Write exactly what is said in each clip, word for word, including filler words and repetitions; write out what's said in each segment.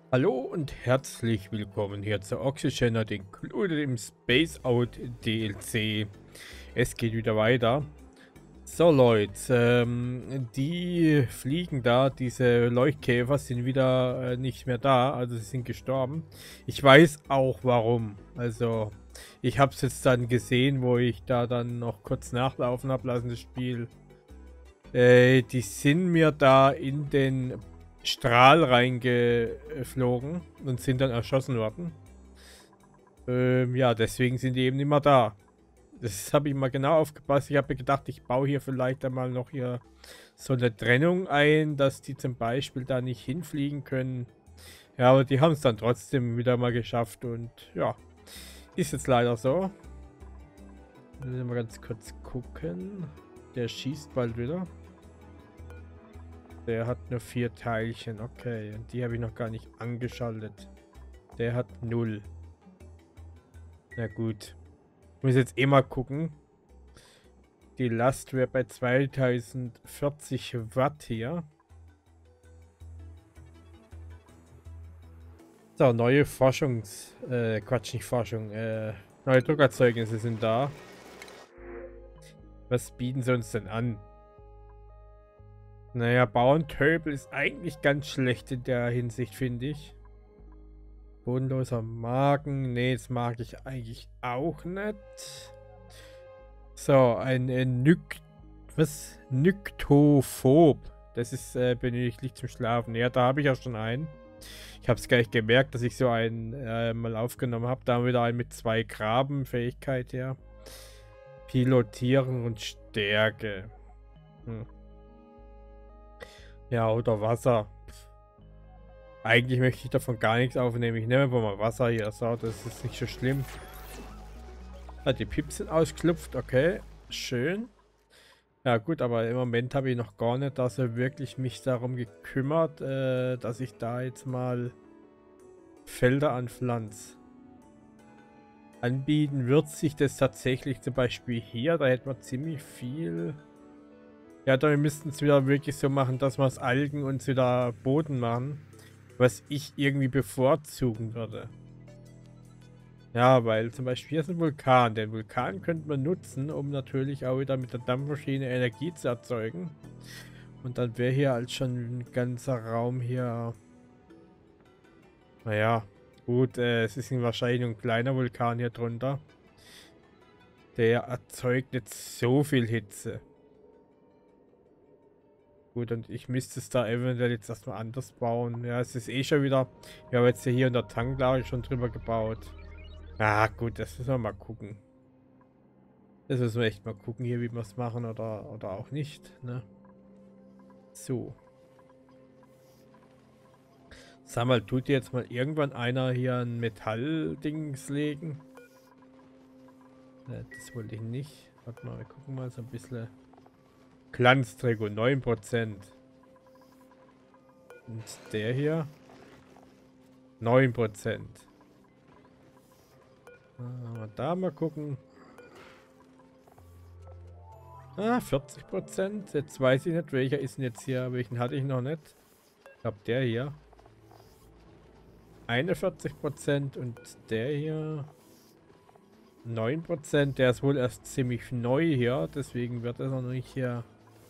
Hallo und herzlich willkommen hier zu Oxygener, den Clue im Space Out D L C. Es geht wieder weiter. So Leute, ähm, die fliegen da, diese Leuchtkäfer sind wieder äh, nicht mehr da, also sie sind gestorben. Ich weiß auch warum. Also ich habe es jetzt dann gesehen, wo ich da dann noch kurz nachlaufen habe lassen, das Spiel. Äh, die sind mir da in den Strahl reingeflogen und sind dann erschossen worden. Ähm, ja, deswegen sind die eben nicht mehr da. Das habe ich mal genau aufgepasst. Ich habe mir gedacht, ich baue hier vielleicht einmal noch hier so eine Trennung ein, dass die zum Beispiel da nicht hinfliegen können. Ja, aber die haben es dann trotzdem wieder mal geschafft und ja, ist jetzt leider so. Mal ganz kurz gucken. Der schießt bald wieder. Der hat nur vier Teilchen, okay. Und die habe ich noch gar nicht angeschaltet. Der hat null. Na gut. Ich muss jetzt eh mal gucken. Die Last wäre bei zweitausendvierzig Watt hier. So, neue Forschungs... Äh, Quatsch, nicht Forschung. Äh, neue Druckerzeugnisse sind da. Was bieten sie uns denn an? Naja, Bauerntöbel ist eigentlich ganz schlecht in der Hinsicht, finde ich. Bodenloser Magen. Nee, das mag ich eigentlich auch nicht. So, ein äh, Nyk... Was? Nyktophob. Das ist äh, benötigt zum Schlafen. Ja, da habe ich ja schon einen. Ich habe es gar nicht gemerkt, dass ich so einen äh, mal aufgenommen habe. Da haben wir wieder einen mit zwei Graben. Fähigkeit, ja. Pilotieren und Stärke. Hm. Ja, oder Wasser. Eigentlich möchte ich davon gar nichts aufnehmen. Ich nehme einfach mal Wasser hier. So, das ist nicht so schlimm. Ah, die Pips sind ausgeklopft. Okay, schön. Ja gut, aber im Moment habe ich noch gar nicht, dass er wirklich mich darum gekümmert, äh, dass ich da jetzt mal Felder anpflanze. Anbieten wird sich das tatsächlich zum Beispiel hier, da hätten wir ziemlich viel. Ja, da müssten es wieder wirklich so machen, dass wir es Algen und wieder Boden machen, was ich irgendwie bevorzugen würde. Ja, weil zum Beispiel hier ist ein Vulkan. Den Vulkan könnte man nutzen, um natürlich auch wieder mit der Dampfmaschine Energie zu erzeugen. Und dann wäre hier als schon ein ganzer Raum hier. Naja, gut, äh, es ist wahrscheinlich ein kleiner Vulkan hier drunter. Der erzeugt nicht so viel Hitze. Gut, und ich müsste es da eventuell jetzt erstmal anders bauen. Ja, es ist eh schon wieder. Wir haben jetzt hier in der Tanklage schon drüber gebaut. Ah, gut, das müssen wir mal gucken. Das müssen wir echt mal gucken hier, wie wir es machen oder, oder auch nicht, ne? So. Sag mal, tut jetzt mal irgendwann einer hier ein Metalldings legen? Ne, das wollte ich nicht. Warte mal, wir gucken mal so ein bisschen. Glanztrikot, neun Prozent. Und der hier? neun Prozent. Ah, da mal gucken. Ah, vierzig Prozent. Jetzt weiß ich nicht, welcher ist denn jetzt hier. Welchen hatte ich noch nicht. Ich glaube, der hier. einundvierzig Prozent und der hier neun Prozent. Der ist wohl erst ziemlich neu hier, deswegen wird er noch nicht hier.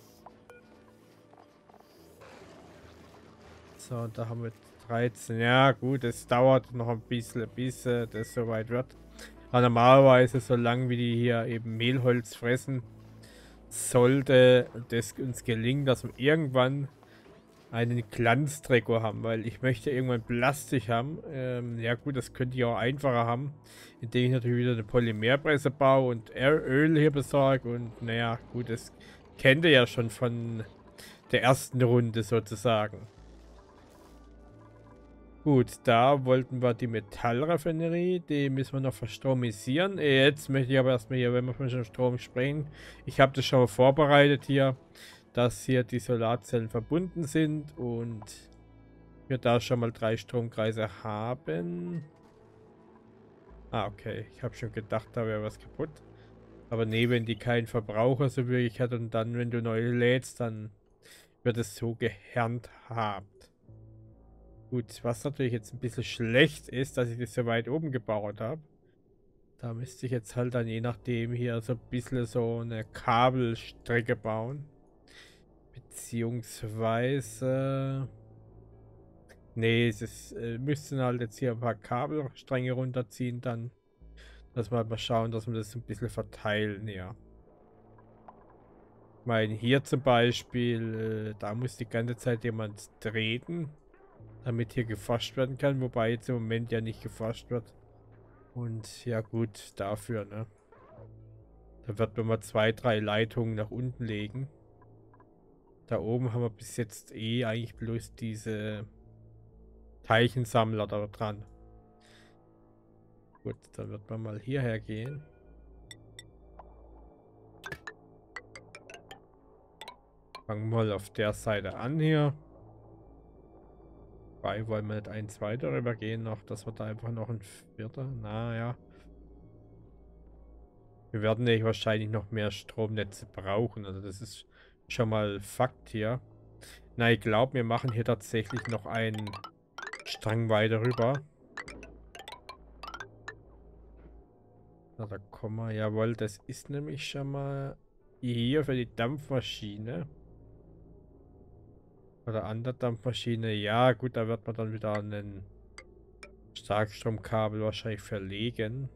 So, da haben wir dreizehn. Ja, gut, es dauert noch ein bisschen, bis äh, das soweit wird. Aber normalerweise, solange wie die hier eben Mehlholz fressen, sollte das uns gelingen, dass wir irgendwann einen Glanztrikot haben, weil ich möchte irgendwann Plastik haben. Ähm, ja gut, das könnte ich auch einfacher haben, indem ich natürlich wieder eine Polymerpresse baue und Öl hier besorge und naja, gut, das kennt ihr ja schon von der ersten Runde sozusagen. Gut, da wollten wir die Metallraffinerie, die müssen wir noch verstromisieren. Jetzt möchte ich aber erstmal hier, wenn wir von Strom sprechen, ich habe das schon mal vorbereitet hier, dass hier die Solarzellen verbunden sind und wir da schon mal drei Stromkreise haben. Ah, okay. Ich habe schon gedacht, da wäre was kaputt. Aber nee, wenn die keinen Verbraucher so wirklich hat und dann, wenn du neu lädst, dann wird es so gehandhabt. Gut, was natürlich jetzt ein bisschen schlecht ist, dass ich das so weit oben gebaut habe. Da müsste ich jetzt halt dann je nachdem hier so ein bisschen so eine Kabelstrecke bauen. Beziehungsweise... Nee, es ist, äh, müssten halt jetzt hier ein paar Kabelstränge runterziehen, dann, dass wir halt mal schauen, dass wir das ein bisschen verteilen, ja. Ich meine, hier zum Beispiel, äh, da muss die ganze Zeit jemand treten, damit hier geforscht werden kann, wobei jetzt im Moment ja nicht geforscht wird. Und ja gut, dafür, ne. Da wird man mal zwei, drei Leitungen nach unten legen. Da oben haben wir bis jetzt eh eigentlich bloß diese Teilchensammler da dran. Gut, dann wird man mal hierher gehen. Fangen wir mal auf der Seite an hier. Bei wollen wir nicht eins weiter rübergehen noch, dass wir da einfach noch ein vierter. Naja. Wir werden ja wahrscheinlich noch mehr Stromnetze brauchen. Also das ist schon mal Fakt hier. Na, ich glaube, wir machen hier tatsächlich noch einen Strang weiter rüber. Na, da kommen wir. Jawohl, das ist nämlich schon mal hier für die Dampfmaschine. Oder an der Dampfmaschine. Ja, gut, da wird man dann wieder einen Starkstromkabel wahrscheinlich verlegen.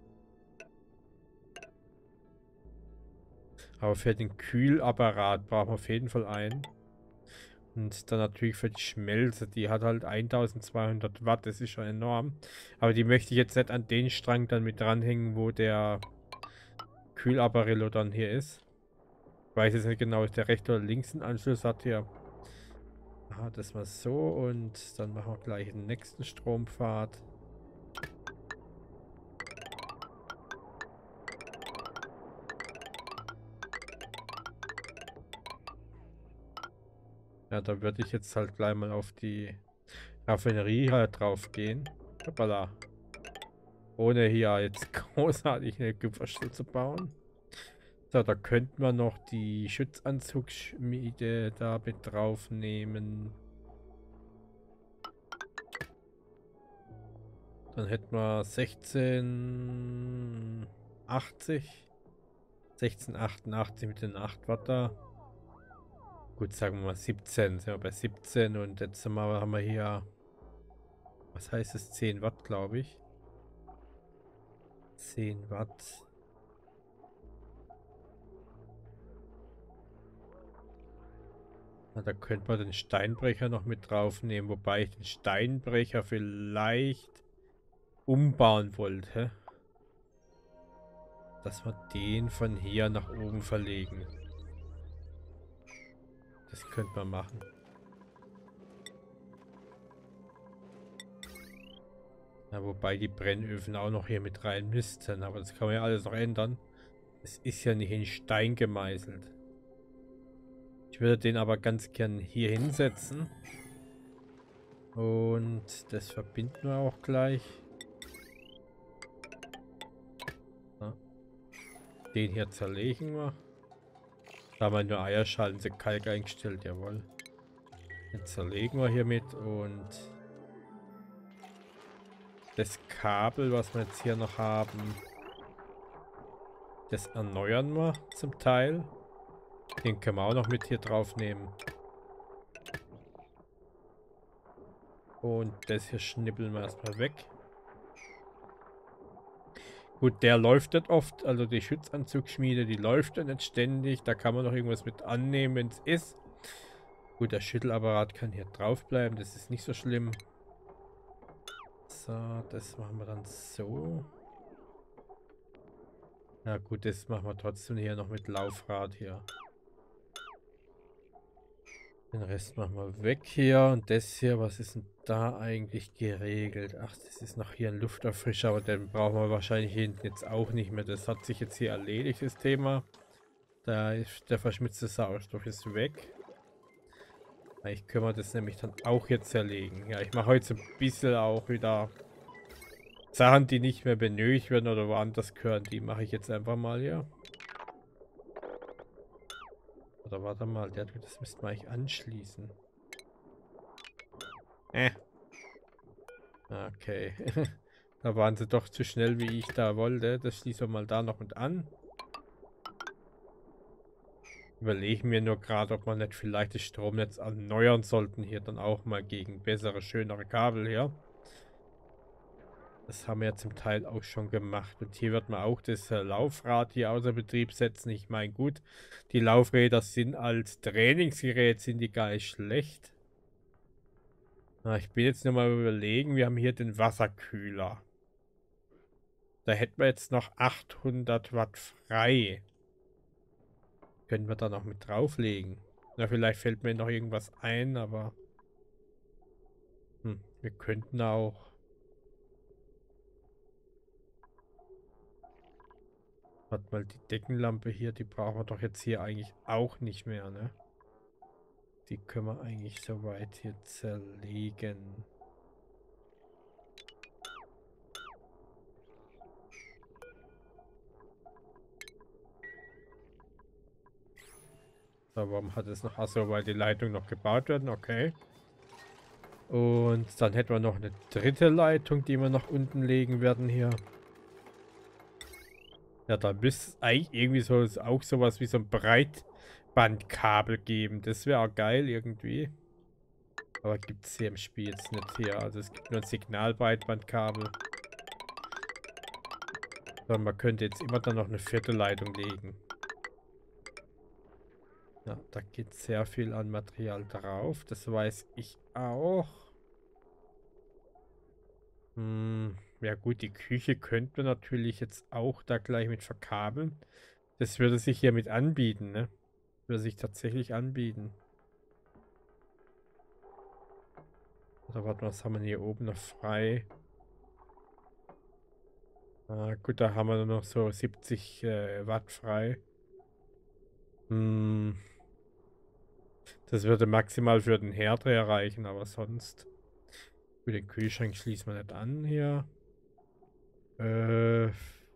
Aber für den Kühlapparat brauchen wir auf jeden Fall einen. Und dann natürlich für die Schmelze, die hat halt eintausendzweihundert Watt, das ist schon enorm. Aber die möchte ich jetzt nicht an den Strang dann mit dranhängen, wo der Kühlapparillo dann hier ist. Ich weiß jetzt nicht genau, ist der rechte oder links einen Anschluss hat hier. Aha, das mal so und dann machen wir gleich den nächsten Strompfad. Ja, da würde ich jetzt halt gleich mal auf die Raffinerie halt drauf gehen. Hoppala. Ohne hier jetzt großartig eine Kupferstelle zu bauen. So, da könnten wir noch die Schutzanzugsschmiede da mit drauf nehmen. Dann hätten wir sechzehn achtzig. sechzehn achtundachtzig mit den acht Watt da. Gut, sagen wir mal siebzehn. Sind wir bei siebzehn und jetzt haben wir, haben wir hier, was heißt es, zehn Watt, glaube ich. zehn Watt. Na, da könnte man den Steinbrecher noch mit draufnehmen, wobei ich den Steinbrecher vielleicht umbauen wollte. Dass wir den von hier nach oben verlegen. Das könnte man machen. Ja, wobei die Brennöfen auch noch hier mit rein müssten. Aber das kann man ja alles noch ändern. Es ist ja nicht in Stein gemeißelt. Ich würde den aber ganz gern hier hinsetzen. Und das verbinden wir auch gleich. Ja. Den hier zerlegen wir. Da haben wir nur Eierschalen, sind Kalk eingestellt, jawohl. Den zerlegen wir hiermit und das Kabel, was wir jetzt hier noch haben, das erneuern wir zum Teil. Den können wir auch noch mit hier drauf nehmen. Und das hier schnippeln wir erstmal weg. Gut, der läuft nicht oft, also die Schutzanzugsschmiede, die läuft ja nicht ständig. Da kann man noch irgendwas mit annehmen, wenn es ist. Gut, der Schüttelapparat kann hier drauf bleiben, das ist nicht so schlimm. So, das machen wir dann so. Ja gut, das machen wir trotzdem hier noch mit Laufrad hier. Den Rest machen wir weg hier. Und das hier, was ist denn da eigentlich geregelt? Ach, das ist noch hier ein Lufterfrischer, aber den brauchen wir wahrscheinlich hinten jetzt auch nicht mehr. Das hat sich jetzt hier erledigt, das Thema. Da ist der verschmutzte Sauerstoff ist weg. Ich können wir das nämlich dann auch jetzt zerlegen. Ja, ich mache heute so ein bisschen auch wieder Sachen, die nicht mehr benötigt werden oder woanders gehören. Die mache ich jetzt einfach mal hier. Oder warte mal, der, das müsste man eigentlich anschließen. Äh, Okay. Da waren sie doch zu schnell, wie ich da wollte. Das schließen wir mal da noch mit an. Überlegen mir nur gerade, ob man nicht vielleicht das Stromnetz erneuern sollten. Hier dann auch mal gegen bessere, schönere Kabel hier. Das haben wir ja zum Teil auch schon gemacht. Und hier wird man auch das äh, Laufrad hier außer Betrieb setzen. Ich meine, gut, die Laufräder sind als Trainingsgerät, sind die gar nicht schlecht. Na, ich bin jetzt nur mal überlegen, wir haben hier den Wasserkühler. Da hätten wir jetzt noch achthundert Watt frei. Können wir da noch mit drauflegen. Na, vielleicht fällt mir noch irgendwas ein, aber hm, wir könnten auch. Warte mal, die Deckenlampe hier, die brauchen wir doch jetzt hier eigentlich auch nicht mehr, ne? Die können wir eigentlich soweit hier zerlegen. So, warum hat es noch? Achso, weil die Leitung noch gebaut werden, okay. Und dann hätten wir noch eine dritte Leitung, die wir nach unten legen werden hier. Ja, da müsste es eigentlich irgendwie so auch sowas wie so ein Breitbandkabel geben. Das wäre auch geil irgendwie. Aber gibt es hier im Spiel jetzt nicht hier. Also es gibt nur ein Signalbreitbandkabel. So, man könnte jetzt immer dann noch eine vierte Leitung legen. Ja, da geht sehr viel an Material drauf. Das weiß ich auch. Hm, ja gut, die Küche könnte man natürlich jetzt auch da gleich mit verkabeln. Das würde sich hier mit anbieten, ne? Würde sich tatsächlich anbieten. Oder warte, was haben wir hier oben noch frei? Ah, gut, da haben wir nur noch so siebzig äh, Watt frei. Hm, das würde maximal für den Herd erreichen, aber sonst. Gut, den Kühlschrank schließen wir nicht an hier. Äh.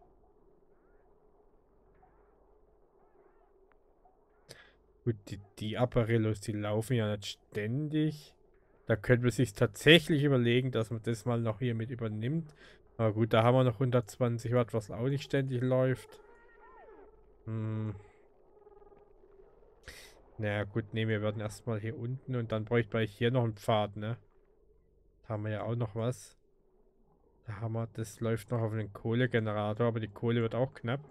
Gut, die, die Apparillos, die laufen ja nicht ständig. Da könnte man sich tatsächlich überlegen, dass man das mal noch hier mit übernimmt. Aber gut, da haben wir noch hundertzwanzig Watt, was auch nicht ständig läuft. Hm. Naja, gut, ne, wir werden erstmal hier unten und dann bräuchte man hier noch einen Pfad, ne? Da haben wir ja auch noch was. Da haben wir, das läuft noch auf einen Kohlegenerator, aber die Kohle wird auch knapp.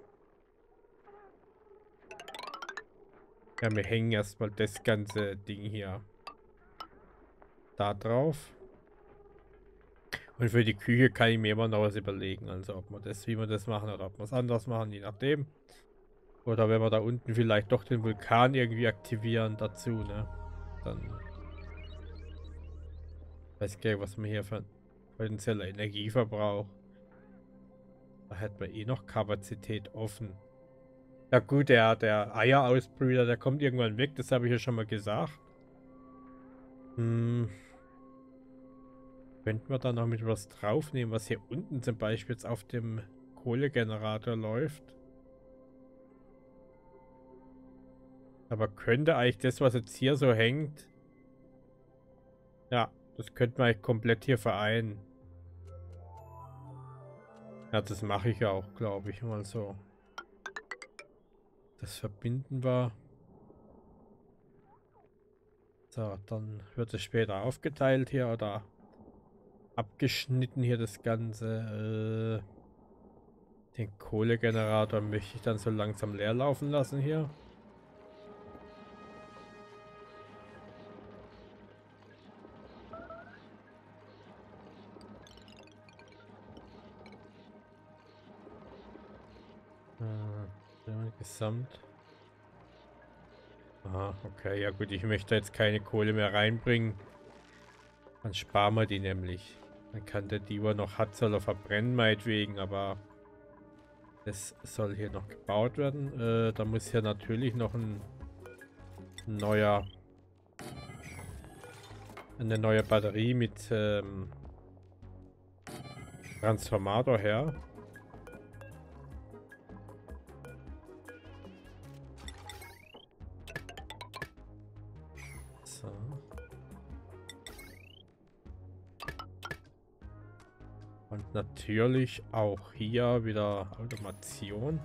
Ja, wir hängen erstmal das ganze Ding hier da drauf. Und für die Küche kann ich mir immer noch was überlegen. Also ob wir das, wie wir das machen oder ob wir es anders machen, je nachdem. Oder wenn wir da unten vielleicht doch den Vulkan irgendwie aktivieren dazu, ne? Dann weiß ich gar nicht, was wir hier für potenzieller Energieverbrauch. Da hätten wir eh noch Kapazität offen. Ja gut, der, der Eierausbrüter, der kommt irgendwann weg, das habe ich ja schon mal gesagt. Hm. Könnten wir da noch mit was draufnehmen, was hier unten zum Beispiel jetzt auf dem Kohlegenerator läuft. Aber könnte eigentlich das, was jetzt hier so hängt... Ja, das könnte man eigentlich komplett hier vereinen. Ja, das mache ich ja auch, glaube ich, mal so. Das verbinden wir. So, dann wird es später aufgeteilt hier oder abgeschnitten hier das Ganze. Äh, den Kohlegenerator möchte ich dann so langsam leer laufen lassen hier. Äh, gesamt. Aha, okay, ja gut, ich möchte jetzt keine Kohle mehr reinbringen. Dann sparen wir die nämlich. Dann kann der, die, wo er noch hat, soll er verbrennen, meinetwegen, aber das soll hier noch gebaut werden. Äh, da muss hier natürlich noch ein neuer eine neue Batterie mit ähm, Transformator her. So. Und natürlich auch hier wieder Automation.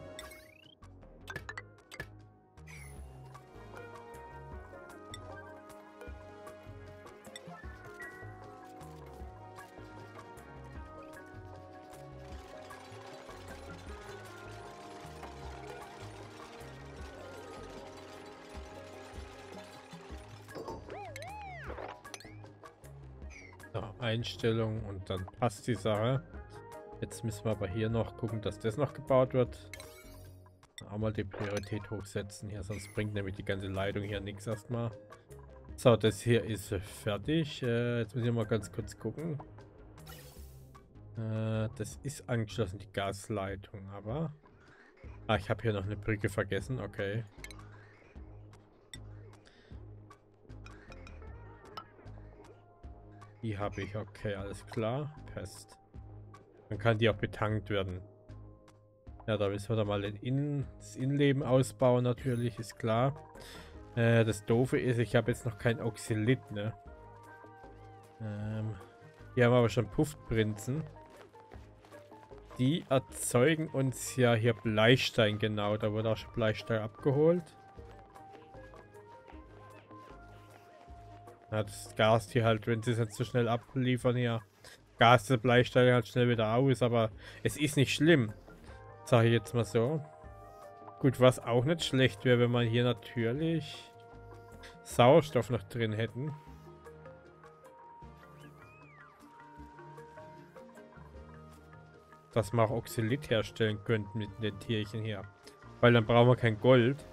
So, Einstellung und dann passt die Sache. Jetzt müssen wir aber hier noch gucken, dass das noch gebaut wird. Auch mal die Priorität hochsetzen hier, sonst bringt nämlich die ganze Leitung hier nichts erstmal. So, das hier ist fertig. Äh, jetzt muss ich mal ganz kurz gucken. Äh, das ist angeschlossen, die Gasleitung, aber... Ah, ich habe hier noch eine Brücke vergessen, okay. Die habe ich, okay, alles klar. Passt. Dann kann die auch betankt werden. Ja, da müssen wir dann mal den Innen, das Innenleben ausbauen, natürlich, ist klar. Äh, das Doofe ist, ich habe jetzt noch kein Oxylit, ne? Ähm, hier haben wir aber schon Puffprinzen. Die erzeugen uns ja hier Bleistein, genau. Da wurde auch schon Bleistein abgeholt. Ja, das Gas hier halt, wenn sie es jetzt so schnell abliefern hier, Gas der Bleistein halt schnell wieder aus, aber es ist nicht schlimm. Sage ich jetzt mal so. Gut, was auch nicht schlecht wäre, wenn man hier natürlich Sauerstoff noch drin hätten. Dass wir auch Oxylit herstellen könnten mit den Tierchen hier. Weil dann brauchen wir kein Gold.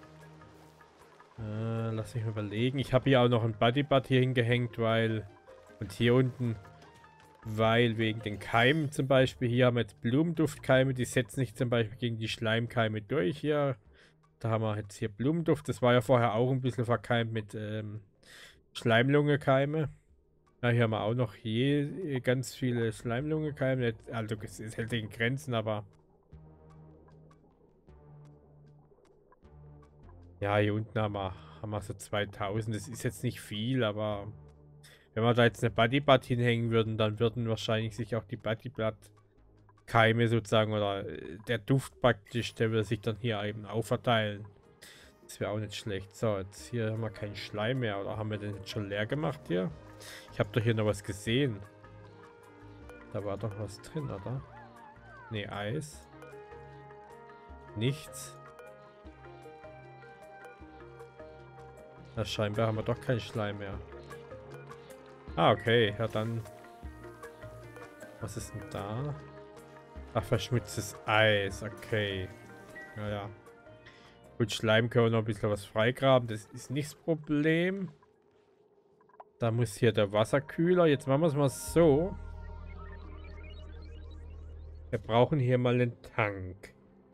Äh, lass mich mal überlegen. Ich habe hier auch noch ein Bodybud hier hingehängt, weil... Und hier unten... Weil wegen den Keimen zum Beispiel, hier haben wir jetzt Blumenduftkeime, die setzen sich zum Beispiel gegen die Schleimkeime durch hier. Da haben wir jetzt hier Blumenduft, das war ja vorher auch ein bisschen verkeimt mit ähm, Schleimlungekeime. Ja, hier haben wir auch noch je ganz viele Schleimlungekeime, also es ist hält in Grenzen, aber... Ja, hier unten haben wir, haben wir so zweitausend, das ist jetzt nicht viel, aber... Wenn wir da jetzt eine Bodybud hinhängen würden, dann würden wahrscheinlich sich auch die Bodybud-Keime sozusagen oder der Duft praktisch, der würde sich dann hier eben auferteilen. Das wäre auch nicht schlecht. So, jetzt hier haben wir keinen Schleim mehr. Oder haben wir den jetzt schon leer gemacht hier? Ich habe doch hier noch was gesehen. Da war doch was drin, oder? Ne, Eis. Nichts. Na, scheinbar haben wir doch keinen Schleim mehr. Ah, okay. Ja, dann... Was ist denn da? Ach, verschmutztes Eis. Okay. Naja. Gut, Schleim können wir noch ein bisschen was freigraben. Das ist nicht das Problem. Da muss hier der Wasserkühler. Jetzt machen wir es mal so. Wir brauchen hier mal einen Tank.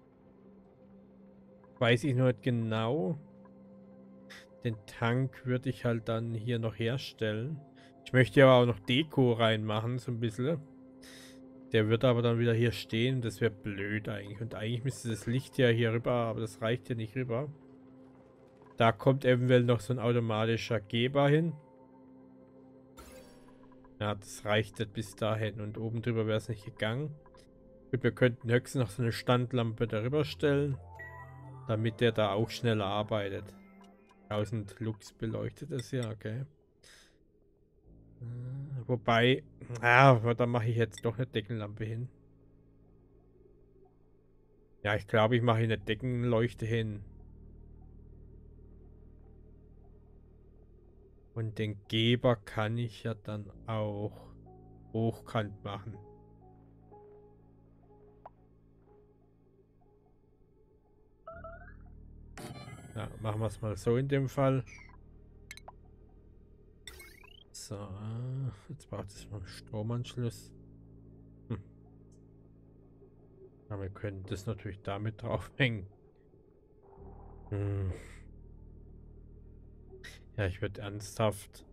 Weiß ich noch nicht genau. Den Tank würde ich halt dann hier noch herstellen. Ich möchte aber auch noch Deko reinmachen, so ein bisschen. Der wird aber dann wieder hier stehen. Das wäre blöd eigentlich. Und eigentlich müsste das Licht ja hier rüber, aber das reicht ja nicht rüber. Da kommt eventuell noch so ein automatischer Geber hin. Ja, das reicht nicht bis dahin. Und oben drüber wäre es nicht gegangen. Gut, wir könnten höchstens noch so eine Standlampe darüber stellen. Damit der da auch schneller arbeitet. tausend Lux beleuchtet es ja, okay. Wobei, ah, da mache ich jetzt doch eine Deckenlampe hin. Ja, ich glaube, ich mache eine Deckenleuchte hin. Und den Geber kann ich ja dann auch hochkant machen. Ja, machen wir es mal so in dem Fall. So, jetzt braucht es mal einen Stromanschluss. Hm. Aber wir können das natürlich damit draufhängen. Hm. Ja, ich würde ernsthaft.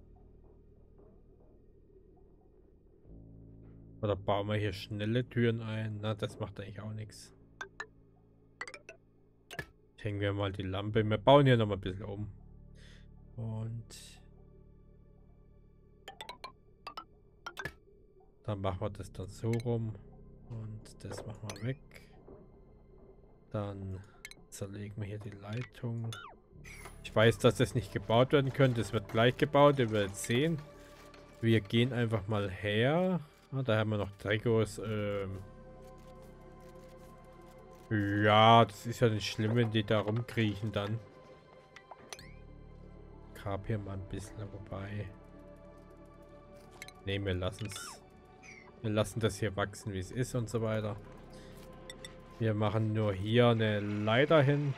Oder bauen wir hier schnelle Türen ein? Na, das macht eigentlich auch nichts. Hängen wir mal die Lampe. Wir bauen hier noch mal ein bisschen um. Und Dann machen wir das dann so rum. Und das machen wir weg. Dann zerlegen wir hier die Leitung. Ich weiß, dass das nicht gebaut werden könnte. Es wird gleich gebaut. Ihr werdet sehen. Wir gehen einfach mal her. Ah, da haben wir noch Tregos. Ähm ja, das ist ja nicht schlimm, wenn die da rumkriechen dann. Grab hier mal ein bisschen, wobei. Ne, wir lassen es. Wir lassen das hier wachsen, wie es ist und so weiter. Wir machen nur hier eine Leiter hin.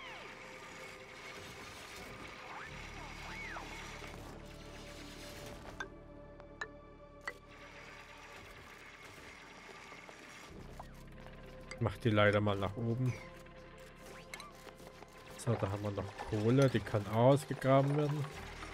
Mach die Leiter mal nach oben. So, da haben wir noch Kohle, die kann auch ausgegraben werden.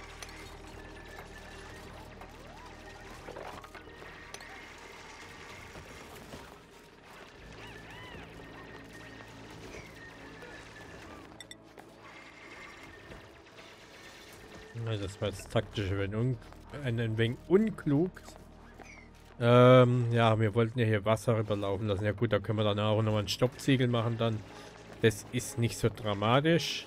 Das war jetzt taktisch ein, un ein, ein wenig unklug. Ähm, ja, wir wollten ja hier Wasser rüberlaufen lassen. Ja gut, da können wir dann auch nochmal einen Stoppziegel machen dann. Das ist nicht so dramatisch.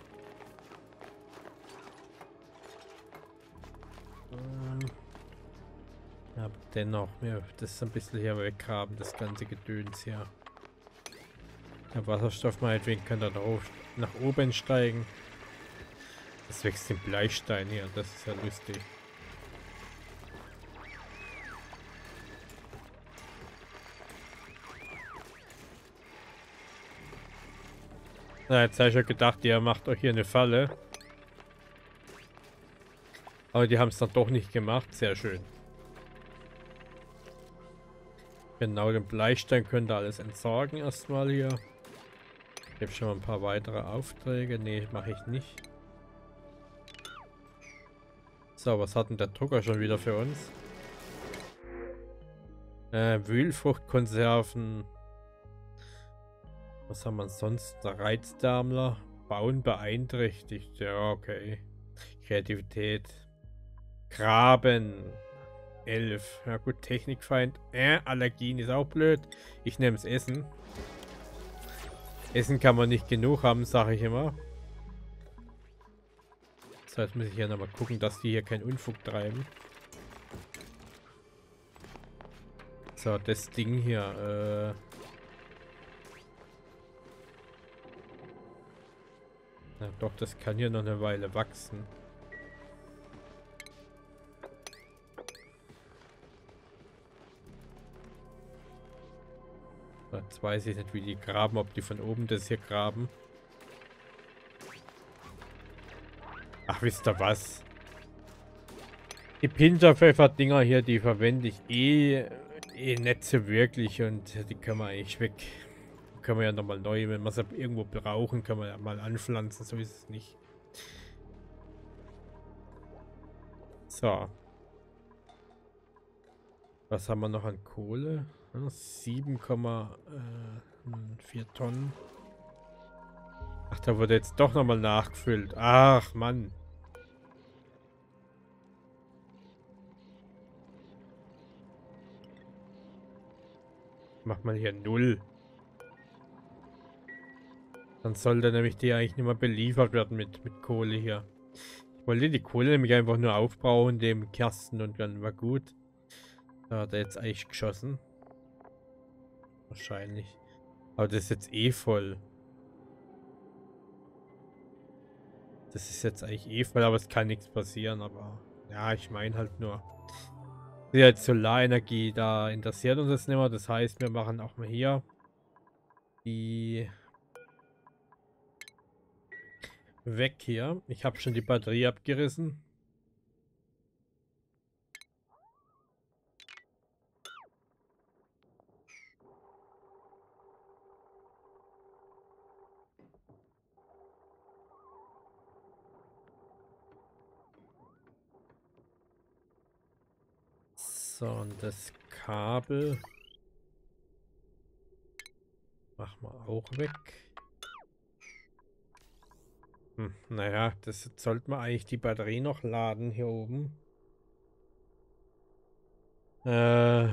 Ähm, aber dennoch, wir das ein bisschen hier weggraben, das ganze Gedöns hier. Der Wasserstoff meinetwegen kann da drauf nach oben steigen. Das wächst den Bleistein hier, das ist ja lustig. Na, jetzt habe ich ja gedacht, ihr macht euch hier eine Falle. Aber die haben es dann doch nicht gemacht. Sehr schön. Genau, den Bleistein könnt ihr alles entsorgen erstmal hier. Ich habe schon mal ein paar weitere Aufträge. Ne, mache ich nicht. So, was hat denn der Drucker schon wieder für uns? Äh, Wühlfruchtkonserven. Was haben wir sonst? Der Reizdärmler. Bauen beeinträchtigt. Ja, okay. Kreativität. Graben. elf. Ja gut, Technikfeind. Äh, Allergien ist auch blöd. Ich nehme es Essen. Essen kann man nicht genug haben, sage ich immer. So, jetzt muss ich hier nochmal gucken, dass die hier keinen Unfug treiben. So, das Ding hier. Äh Na doch, das kann hier noch eine Weile wachsen. Jetzt weiß ich nicht, wie die graben, ob die von oben das hier graben. Ach, wisst ihr was? Die Pinterpfeffer-Dinger hier, die verwende ich eh, eh nicht so wirklich und die können wir eigentlich weg. Können wir ja nochmal neu, wenn wir es irgendwo brauchen, können wir ja mal anpflanzen, so ist es nicht. So. Was haben wir noch an Kohle? sieben Komma vier Tonnen. Ach, da wurde jetzt doch nochmal nachgefüllt. Ach, Mann. Mach mal hier null. Dann sollte nämlich die eigentlich nicht mehr beliefert werden mit, mit Kohle hier. Ich wollte die Kohle nämlich einfach nur aufbrauchen, dem Kersten, und dann war gut. Da hat er jetzt eigentlich geschossen. Wahrscheinlich. Aber das ist jetzt eh voll. Das ist jetzt eigentlich eh voll, aber es kann nichts passieren. Aber ja, ich meine halt nur. Die jetzt Solarenergie, da interessiert uns das nicht mehr. Das heißt, wir machen auch mal hier die weg hier. Ich habe schon die Batterie abgerissen. So, und das Kabel machen wir auch weg. Hm, naja, das sollte man eigentlich die Batterie noch laden hier oben. Äh,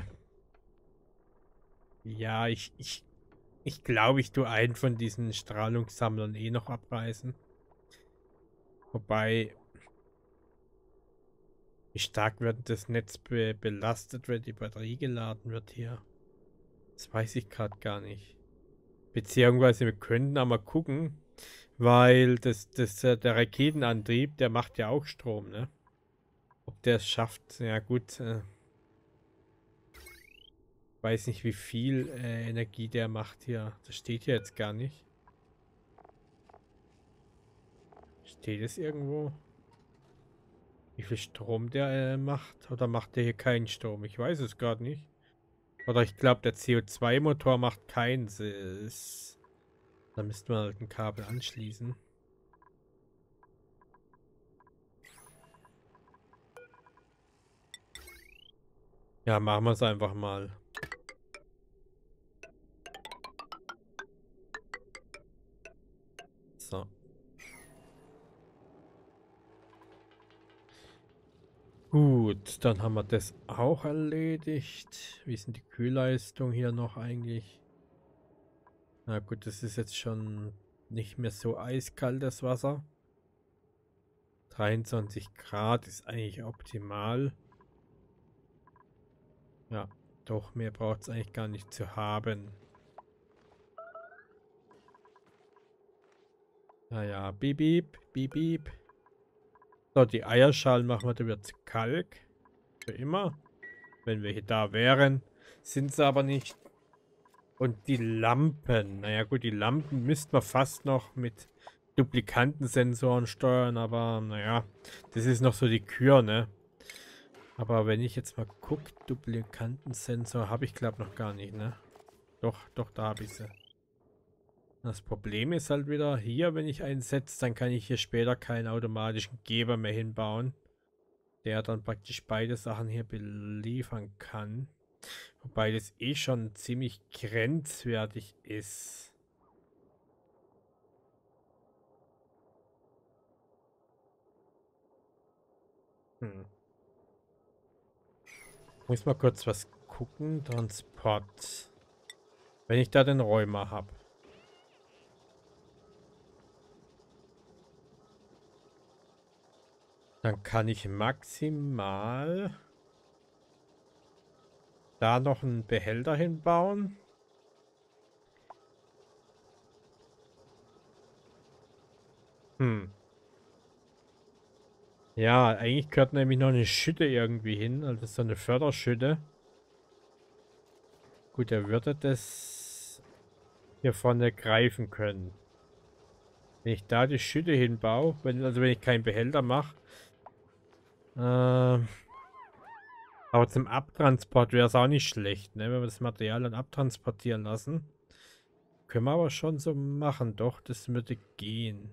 ja, ich, ich, ich glaube, ich tue einen von diesen Strahlungssammlern eh noch abreißen. Wobei, wie stark wird das Netz be belastet, wenn die Batterie geladen wird hier? Das weiß ich gerade gar nicht. Beziehungsweise wir könnten aber gucken, weil das, das, äh, der Raketenantrieb, der macht ja auch Strom, ne? Ob der es schafft, ja gut, äh, weiß nicht, wie viel äh, Energie der macht hier. Das steht hier jetzt gar nicht. Steht es irgendwo? Wie viel Strom der äh, macht? Oder macht der hier keinen Strom? Ich weiß es gerade nicht. Oder ich glaube, der C O zwei Motor macht keinen. S- Da müssten wir halt ein Kabel anschließen. Ja, machen wir es einfach mal. So. Gut, dann haben wir das auch erledigt. Wie ist denn die Kühlleistung hier noch eigentlich? Na gut, das ist jetzt schon nicht mehr so eiskalt, das Wasser. dreiundzwanzig Grad ist eigentlich optimal. Ja, doch, mehr braucht es eigentlich gar nicht zu haben. Naja, piep, piep, piep, piep. So, die Eierschalen machen wir da wieder zu Kalk. Für immer. Wenn wir hier da wären. Sind sie aber nicht. Und die Lampen. Naja gut, die Lampen müssten wir fast noch mit Duplikantensensoren steuern. Aber naja, das ist noch so die Kür, ne? Aber wenn ich jetzt mal gucke, Duplikantensensor habe ich glaube noch gar nicht, ne? Doch, doch, da habe ich sie. Das Problem ist halt wieder, hier, wenn ich einsetze, dann kann ich hier später keinen automatischen Geber mehr hinbauen, der dann praktisch beide Sachen hier beliefern kann. Wobei das eh schon ziemlich grenzwertig ist. Hm. Muss mal kurz was gucken. Transport. Wenn ich da den Räumer habe. Dann kann ich maximal da noch einen Behälter hinbauen. Hm. Ja, eigentlich gehört nämlich noch eine Schütte irgendwie hin. Also so eine Förderschütte. Gut, er würde das hier vorne greifen können. Wenn ich da die Schütte hinbaue, wenn, also wenn ich keinen Behälter mache. Ähm, aber zum Abtransport wäre es auch nicht schlecht, ne? Wenn wir das Material dann abtransportieren lassen. Können wir aber schon so machen. Doch, das würde gehen.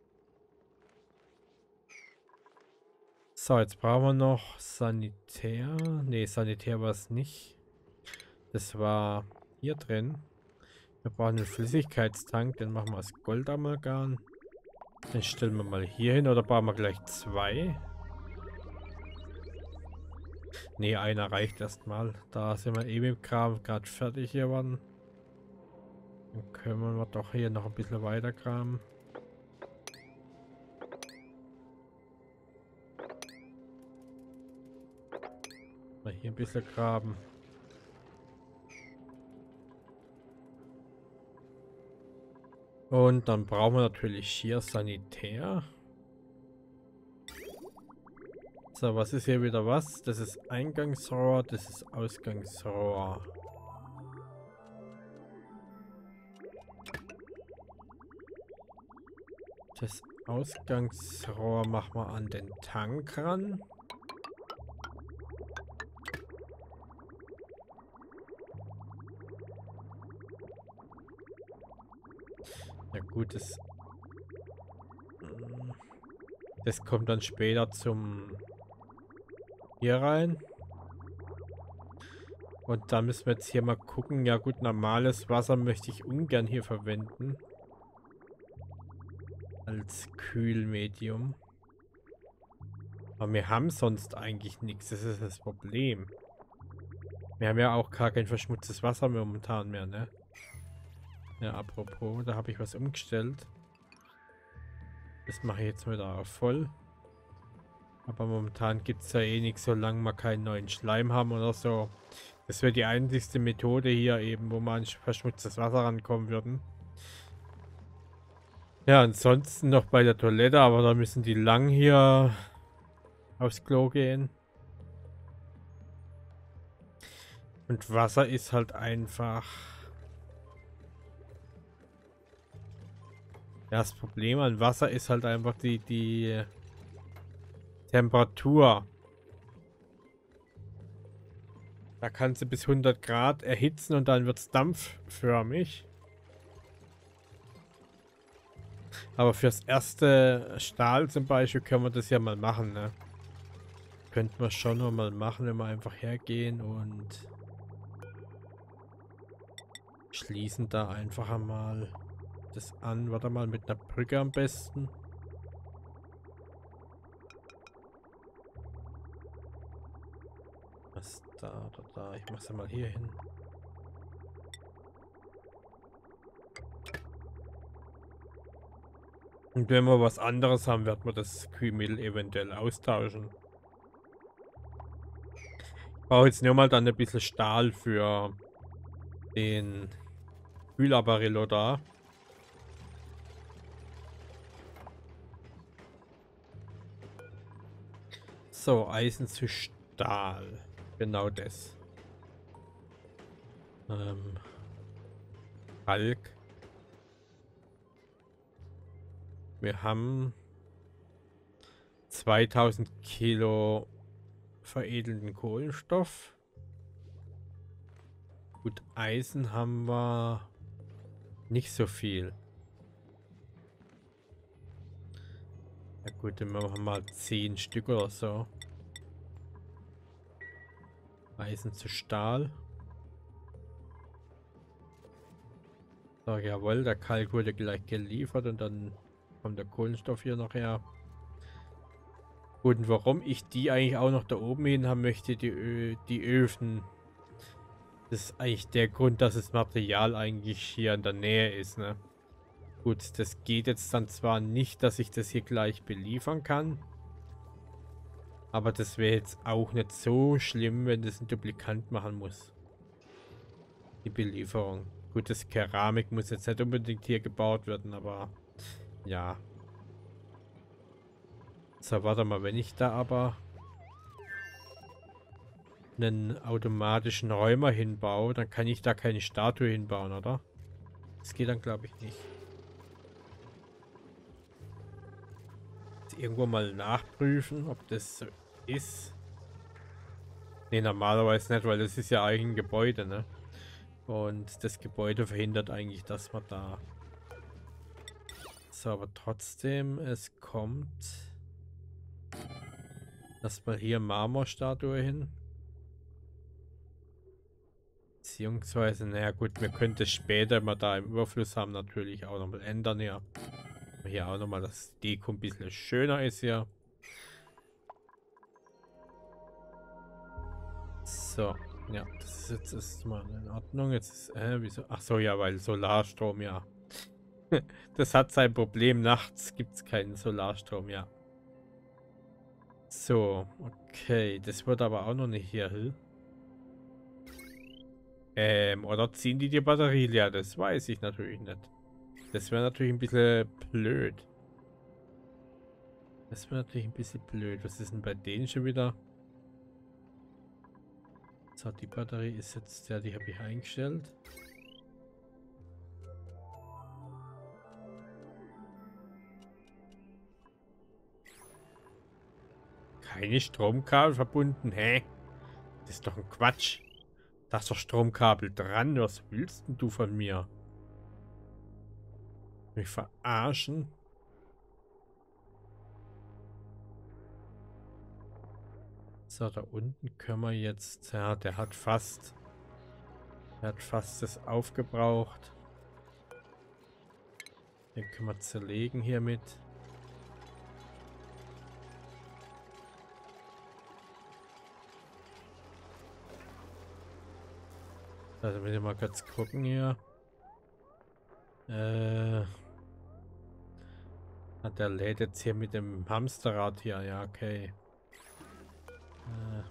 So, jetzt brauchen wir noch Sanitär. Ne, Sanitär war es nicht. Das war hier drin. Wir brauchen einen Flüssigkeitstank. Den machen wir aus Goldamalgam. Den stellen wir mal hier hin. Oder brauchen wir gleich zwei? Ne, einer reicht erstmal. Da sind wir eben im Kram gerade fertig geworden. Dann können wir doch hier noch ein bisschen weiter kramen. Mal hier ein bisschen graben. Und dann brauchen wir natürlich hier Sanitär. So, was ist hier wieder was? Das ist Eingangsrohr, das ist Ausgangsrohr. Das Ausgangsrohr machen wir an den Tank ran. Ja gut, das, das kommt dann später zum hier rein. Und da müssen wir jetzt hier mal gucken. Ja gut, normales Wasser möchte ich ungern hier verwenden. Als Kühlmedium. Aber wir haben sonst eigentlich nichts. Das ist das Problem. Wir haben ja auch gar kein verschmutztes Wasser mehr momentan mehr, ne? Ja, apropos, da habe ich was umgestellt. Das mache ich jetzt wieder auf voll. Aber momentan gibt es ja eh nichts, solange wir keinen neuen Schleim haben oder so. Das wäre die einzigste Methode hier eben, wo man an verschmutztes Wasser rankommen würden. Ja, ansonsten noch bei der Toilette, aber da müssen die lang hier aufs Klo gehen. Und Wasser ist halt einfach... Ja, das Problem an Wasser ist halt einfach die, die Temperatur. Da kannst du bis hundert Grad erhitzen und dann wird es dampfförmig. Aber fürs erste Stahl zum Beispiel können wir das ja mal machen, ne? Könnten wir schon noch mal machen, wenn wir einfach hergehen und schließen da einfach einmal das an. Warte mal, mit einer Brücke am besten. Was da oder da? Ich mach's ja mal hier hin. Und wenn wir was anderes haben, wird man das Kühlmittel eventuell austauschen. Ich brauche jetzt nur mal dann ein bisschen Stahl für den Kühlapparillo da. So, Eisen zu Stahl. Genau das. Ähm, Kalk. Wir haben zweitausend Kilo veredelten Kohlenstoff. Gut, Eisen haben wir nicht so viel. Ja gut, dann machen wir mal zehn Stück oder so. Eisen zu Stahl. So, jawohl, der Kalk wurde gleich geliefert und dann kommt der Kohlenstoff hier noch her. Gut, und warum ich die eigentlich auch noch da oben hin haben möchte, die, Ö die Öfen. Das ist eigentlich der Grund, dass das Material eigentlich hier in der Nähe ist, ne? Gut, das geht jetzt dann zwar nicht, dass ich das hier gleich beliefern kann. Aber das wäre jetzt auch nicht so schlimm, wenn das ein Duplikant machen muss. Die Belieferung. Gut, das Keramik muss jetzt nicht unbedingt hier gebaut werden, aber ja. So, warte mal, wenn ich da aber einen automatischen Räumer hinbaue, dann kann ich da keine Statue hinbauen, oder? Das geht dann, glaube ich, nicht. Jetzt irgendwo mal nachprüfen, ob das so ist. Ne, normalerweise nicht, weil das ist ja eigentlich ein Gebäude, ne? Und das Gebäude verhindert eigentlich, dass man da... So, aber trotzdem, es kommt... Erstmal hier Marmorstatue hin. Beziehungsweise, naja gut, wir könnten später, wenn wir da im Überfluss haben, natürlich auch nochmal ändern hier. Hier auch nochmal, dass die Deko ein bisschen schöner ist hier. So, ja, das ist jetzt erstmal in Ordnung. Jetzt ist, äh, wieso? Ach so, ja, weil Solarstrom, ja. Das hat sein Problem. Nachts gibt es keinen Solarstrom, ja. So, okay. Das wird aber auch noch nicht hier. Hm? Ähm, oder ziehen die die Batterie leer? Das weiß ich natürlich nicht. Das wäre natürlich ein bisschen blöd. Das wäre natürlich ein bisschen blöd. Was ist denn bei denen schon wieder? So, die Batterie ist jetzt, ja, die habe ich eingestellt. Keine Stromkabel verbunden? Hä? Das ist doch ein Quatsch. Da ist doch Stromkabel dran. Was willst denn du von mir? Mich verarschen? So, da unten können wir jetzt... Ja, der hat fast... Der hat fast das aufgebraucht. Den können wir zerlegen hiermit. Also wenn wir mal kurz gucken hier. Äh, ah, der lädt jetzt hier mit dem Hamsterrad hier. Ja, okay. Äh,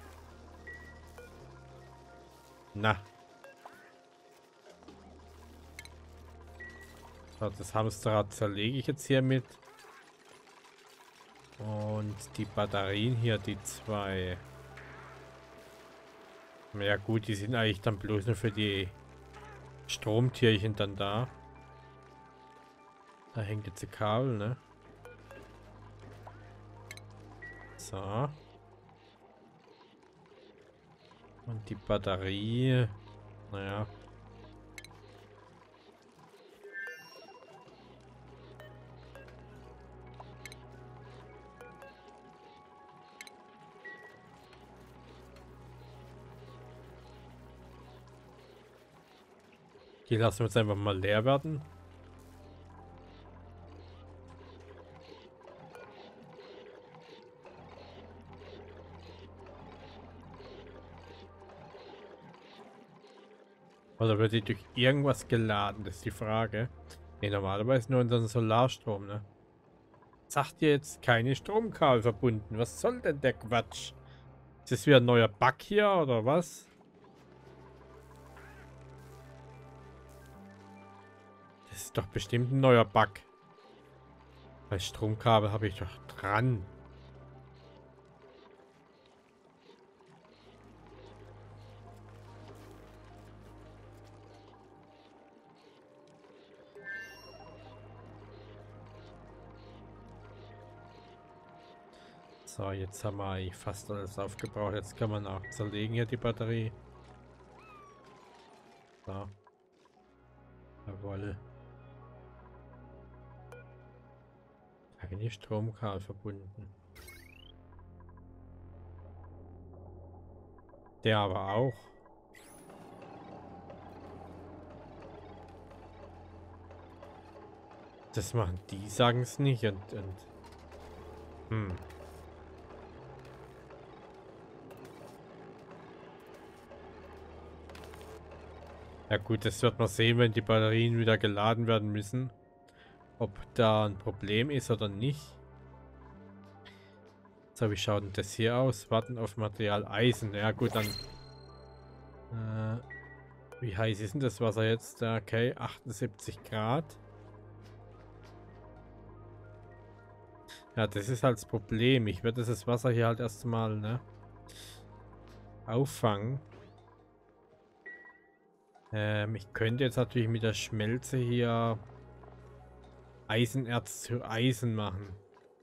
na. So, das Hamsterrad zerlege ich jetzt hier mit. Und die Batterien hier, die zwei. Ja gut, die sind eigentlich dann bloß nur für die Stromtierchen dann da. Da hängt jetzt ein Kabel, ne? So. Und die Batterie. Naja. Die lassen wir jetzt einfach mal leer werden. Oder wird die durch irgendwas geladen? Das ist die Frage. Ne, normalerweise nur unseren Solarstrom, ne? Sagt ihr jetzt keine Stromkabel verbunden? Was soll denn der Quatsch? Ist das wieder ein neuer Bug hier oder was? Das ist doch bestimmt ein neuer Bug. Weil Stromkabel habe ich doch dran. So, jetzt haben wir eigentlich fast alles aufgebraucht. Jetzt kann man auch zerlegen hier die Batterie. So. Jawohl. Keine Stromkabel verbunden. Der aber auch. Das machen die, sagen es nicht und, und hm. Ja gut, das wird man sehen, wenn die Batterien wieder geladen werden müssen. Ob da ein Problem ist oder nicht. So, wie schaut denn das hier aus? Warten auf Material Eisen. Ja gut, dann... Äh, wie heiß ist denn das Wasser jetzt? Okay, achtundsiebzig Grad. Ja, das ist halt das Problem. Ich werde das Wasser hier halt erstmal, ne, auffangen. Ähm, ich könnte jetzt natürlich mit der Schmelze hier Eisenerz zu Eisen machen.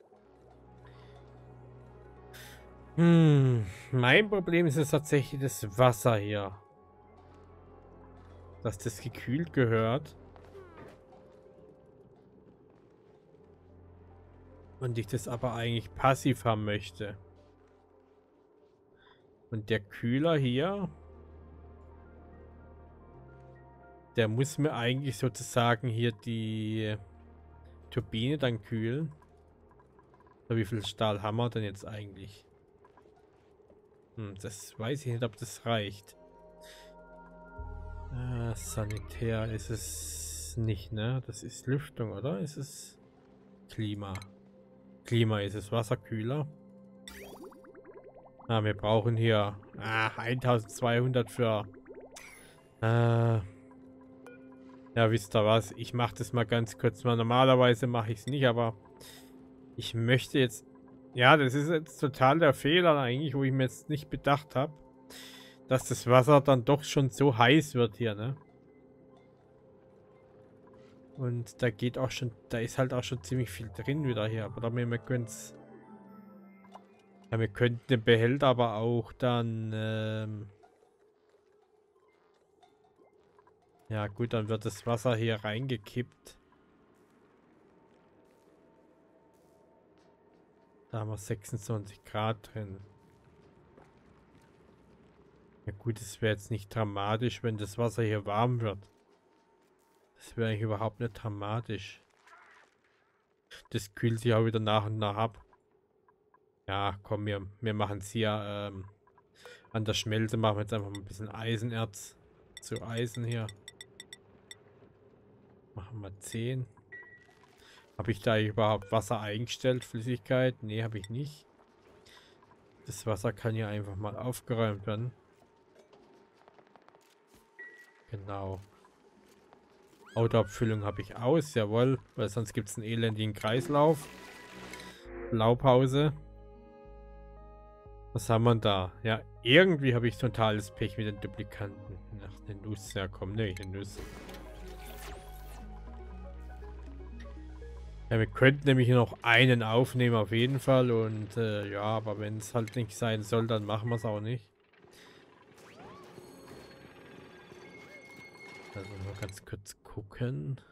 Hm, mein Problem ist es tatsächlich das Wasser hier. Dass das gekühlt gehört. Und ich das aber eigentlich passiv haben möchte. Und der Kühler hier, der muss mir eigentlich sozusagen hier die Turbine dann kühlen. So, wie viel Stahl haben wir denn jetzt eigentlich? Hm, das weiß ich nicht, ob das reicht. Äh, Sanitär ist es nicht, ne? Das ist Lüftung, oder? Ist es Klima? Klima ist es, Wasserkühler. Ah, wir brauchen hier ah, eintausendzweihundert für... Äh, ja, wisst ihr was? Ich mache das mal ganz kurz. Mal. Normalerweise mache ich es nicht, aber ich möchte jetzt... Ja, das ist jetzt total der Fehler eigentlich, wo ich mir jetzt nicht bedacht habe, dass das Wasser dann doch schon so heiß wird hier, ne? Und da geht auch schon... Da ist halt auch schon ziemlich viel drin wieder hier. Aber wir, wir können es... Ja, wir könnten den Behälter aber auch dann... Ähm, ja gut, dann wird das Wasser hier reingekippt. Da haben wir sechsundzwanzig Grad drin. Ja gut, es wäre jetzt nicht dramatisch, wenn das Wasser hier warm wird. Das wäre eigentlich überhaupt nicht dramatisch. Das kühlt sich auch wieder nach und nach ab. Ja, komm, wir, wir machen es hier ähm, an der Schmelze. Machen wir jetzt einfach mal ein bisschen Eisenerz. zu Eisen hier. Machen wir zehn. Habe ich da überhaupt Wasser eingestellt? Flüssigkeit? Nee, habe ich nicht. Das Wasser kann ja einfach mal aufgeräumt werden. Genau. Autoabfüllung habe ich aus, jawohl. Weil sonst gibt es einen elendigen Kreislauf. Blaupause. Was haben wir da? Ja, irgendwie habe ich totales Pech mit den Duplikanten. Ach, eine Nuss. Ja, komm, ne, eine Nuss. Ja, wir könnten nämlich noch einen aufnehmen, auf jeden Fall. Und äh, ja, aber wenn es halt nicht sein soll, dann machen wir es auch nicht. Also nur ganz kurz gucken.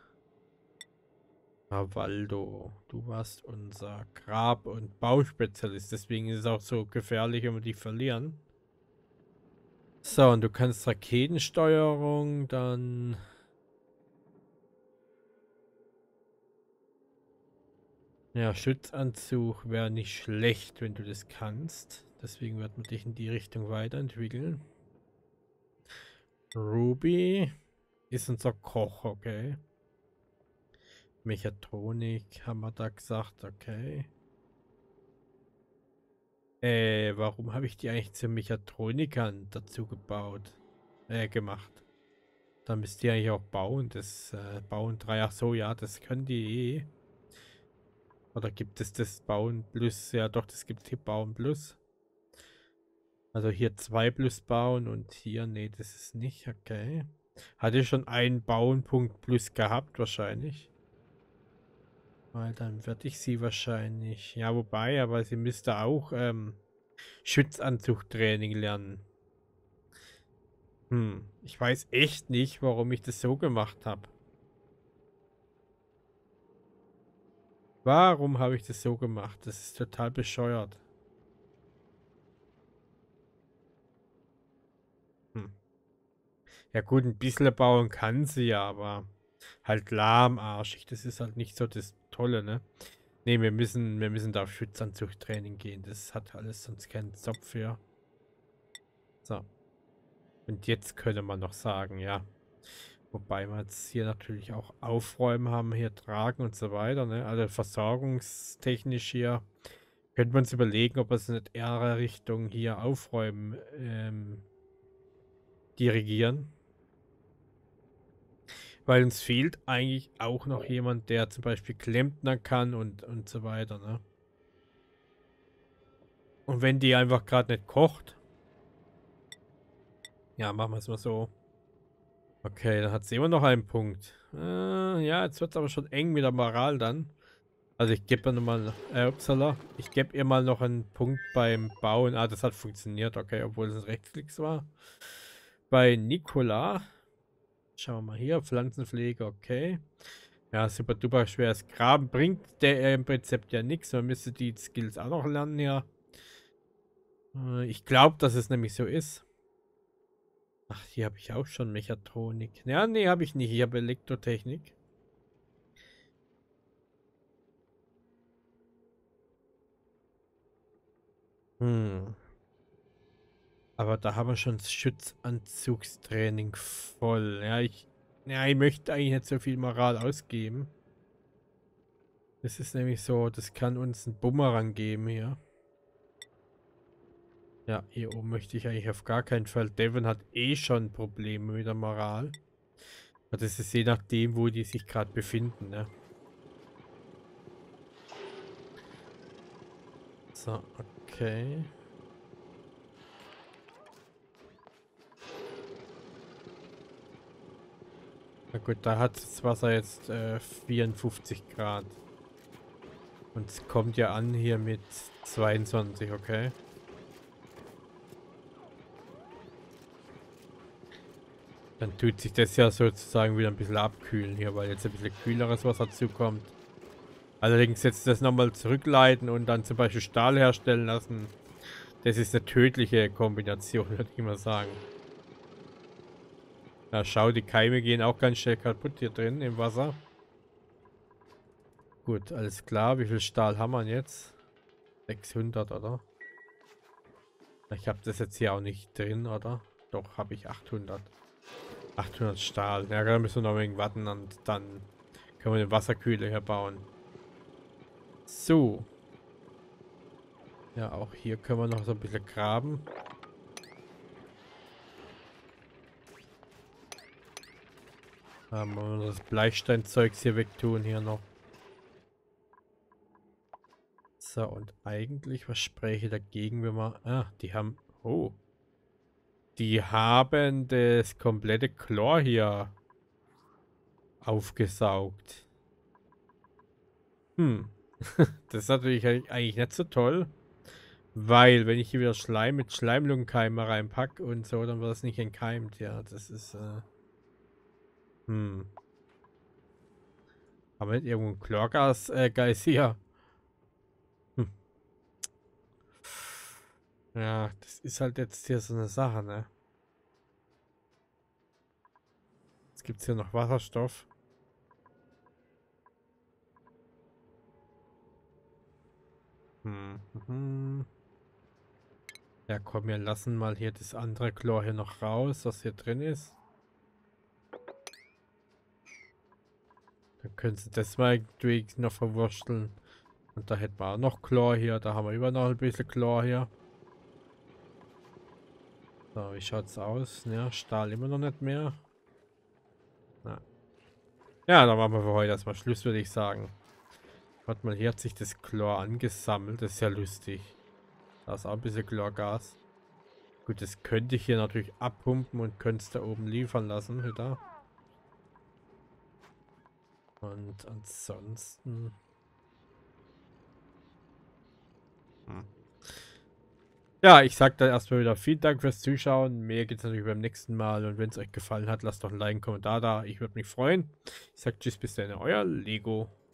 Waldo, du warst unser Grab- und Bauspezialist. Deswegen ist es auch so gefährlich, wenn wir die verlieren. So, und du kannst Raketensteuerung, dann... Ja, Schutzanzug wäre nicht schlecht, wenn du das kannst. Deswegen wird man dich in die Richtung weiterentwickeln. Ruby ist unser Koch, okay. Mechatronik haben wir da gesagt, okay. Äh, warum habe ich die eigentlich zu Mechatronikern dazu gebaut? Äh, gemacht. Da müsst ihr eigentlich auch bauen. Das äh, Bauen drei. Ach so, ja, das können die eh. Oder gibt es das Bauen Plus? Ja, doch, das gibt hier Bauen Plus. Also hier zwei plus bauen und hier, nee, das ist nicht, okay. Hatte schon einen Bauenpunkt plus gehabt, wahrscheinlich. Weil dann werde ich sie wahrscheinlich, ja, wobei, aber sie müsste auch ähm, Schutzanzugtraining lernen. Hm, ich weiß echt nicht, warum ich das so gemacht habe. Warum habe ich das so gemacht? Das ist total bescheuert. Hm. Ja gut, ein bisschen bauen kann sie ja, aber halt lahmarschig. Das ist halt nicht so das Tolle, ne? Ne, wir müssen, wir müssen da auf Schutzanzugtraining gehen. Das hat alles sonst keinen Zopf für. So. Und jetzt könnte man noch sagen, ja. Wobei wir jetzt hier natürlich auch Aufräumen haben, hier tragen und so weiter, ne? Also versorgungstechnisch hier könnte man uns überlegen, ob wir es nicht eher Richtung hier Aufräumen ähm, dirigieren. Weil uns fehlt eigentlich auch noch jemand, der zum Beispiel Klempner kann und, und so weiter, ne? Und wenn die einfach gerade nicht kocht, ja, machen wir es mal so. Okay, dann hat sie immer noch einen Punkt. Äh, ja, jetzt wird es aber schon eng mit der Moral dann. Also ich gebe ihr nochmal, äh, upsala, ich gebe ihr mal noch einen Punkt beim Bauen. Ah, das hat funktioniert, okay, obwohl es ein Rechtsklicks war. Bei Nicola, schauen wir mal hier, Pflanzenpflege, okay. Ja, super duper schweres Graben bringt der äh, im Prinzip ja nichts. Man müsste die Skills auch noch lernen, ja. Äh, ich glaube, dass es nämlich so ist. Ach, hier habe ich auch schon Mechatronik. Ja, nee, habe ich nicht. Ich habe Elektrotechnik. Hm. Aber da haben wir schon das Schutzanzugstraining voll. Ja, ich, ja, ich möchte eigentlich nicht so viel Moral ausgeben. Das ist nämlich so, das kann uns einen Bumerang geben hier. Ja, hier oben möchte ich eigentlich auf gar keinen Fall. Devon hat eh schon Probleme mit der Moral. Aber das ist je nachdem, wo die sich gerade befinden, ne? So, okay. Na gut, da hat das Wasser jetzt äh, vierundfünfzig Grad. Und es kommt ja an hier mit zweiundzwanzig, okay. Dann tut sich das ja sozusagen wieder ein bisschen abkühlen hier, weil jetzt ein bisschen kühleres Wasser zukommt. Allerdings jetzt das nochmal zurückleiten und dann zum Beispiel Stahl herstellen lassen, das ist eine tödliche Kombination, würde ich mal sagen. Ja, schau, die Keime gehen auch ganz schnell kaputt hier drin im Wasser. Gut, alles klar. Wie viel Stahl haben wir jetzt? sechshundert, oder? Ich habe das jetzt hier auch nicht drin, oder? Doch, habe ich achthundert. achthundert Stahl. Ja, da müssen wir noch wegen warten und dann können wir eine Wasserkühle hier bauen. So. Ja, auch hier können wir noch so ein bisschen graben. Haben wir das Bleisteinzeugs hier wegtun hier noch. So, und eigentlich, was spräche dagegen, wenn wir... Ah, die haben... Oh. Die haben das komplette Chlor hier aufgesaugt. Hm. Das ist natürlich eigentlich nicht so toll. Weil, wenn ich hier wieder Schleim mit Schleimlungenkeimer reinpacke und so, dann wird es nicht entkeimt. Ja, das ist... Äh hm. Aber nicht irgendwo ein Chlorgas, äh, Geist hier. Hm. Ja, das ist halt jetzt hier so eine Sache, ne? Jetzt gibt es hier noch Wasserstoff. Hm. Mhm. Ja, komm, wir lassen mal hier das andere Chlor hier noch raus, was hier drin ist. Dann können sie das mal durch noch verwursteln. Und da hätten wir auch noch Chlor hier. Da haben wir immer noch ein bisschen Chlor hier. So, wie schaut's aus? Ja, Stahl immer noch nicht mehr. Na. Ja, dann machen wir für heute erstmal Schluss, würde ich sagen. Warte mal, hier hat sich das Chlor angesammelt. Das ist ja lustig. Da ist auch ein bisschen Chlorgas. Gut, das könnte ich hier natürlich abpumpen und könnte es da oben liefern lassen. Wieder. Und ansonsten... Hm. Ja, ich sag dann erstmal wieder vielen Dank fürs Zuschauen. Mehr geht's natürlich beim nächsten Mal. Und wenn es euch gefallen hat, lasst doch ein Like, einen Kommentar da. Ich würde mich freuen. Ich sag Tschüss, bis dann, euer Lego.